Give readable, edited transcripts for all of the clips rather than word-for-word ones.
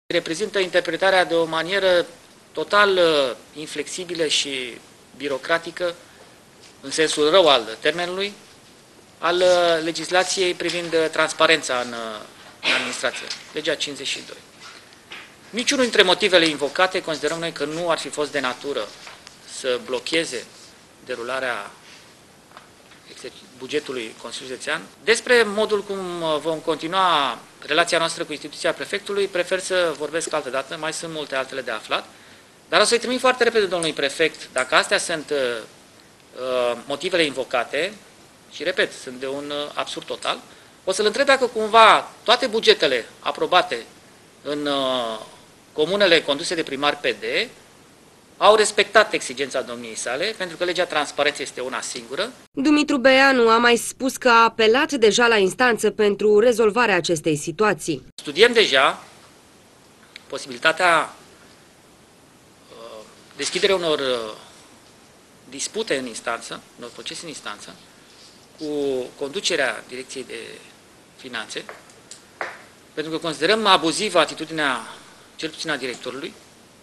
Reprezintă interpretarea de o manieră total inflexibilă și birocratică, în sensul rău al termenului, al legislației privind transparența în administrație, legea 52. Niciunul dintre motivele invocate considerăm noi că nu ar fi fost de natură să blocheze derularea bugetului Consiliului Județean. Despre modul cum vom continua relația noastră cu instituția prefectului, prefer să vorbesc altă dată, mai sunt multe altele de aflat, dar o să-i trimit foarte repede domnului prefect, dacă astea sunt motivele invocate, și repet, sunt de un absurd total, o să-l întreb dacă cumva toate bugetele aprobate în comunele conduse de primar PD au respectat exigența domniei sale, pentru că legea transparenței este una singură. Dumitru Beanu a mai spus că a apelat deja la instanță pentru rezolvarea acestei situații. Studiem deja posibilitatea deschiderea unor dispute în instanță, unor procese în instanță, cu conducerea Direcției de Finanțe, pentru că considerăm abuzivă atitudinea, cel puțin a directorului,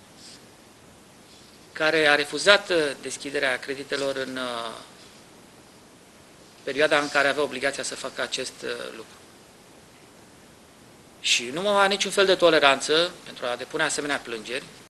care a refuzat deschiderea creditelor în perioada în care avea obligația să facă acest lucru. Și nu mai are niciun fel de toleranță pentru a depune asemenea plângeri,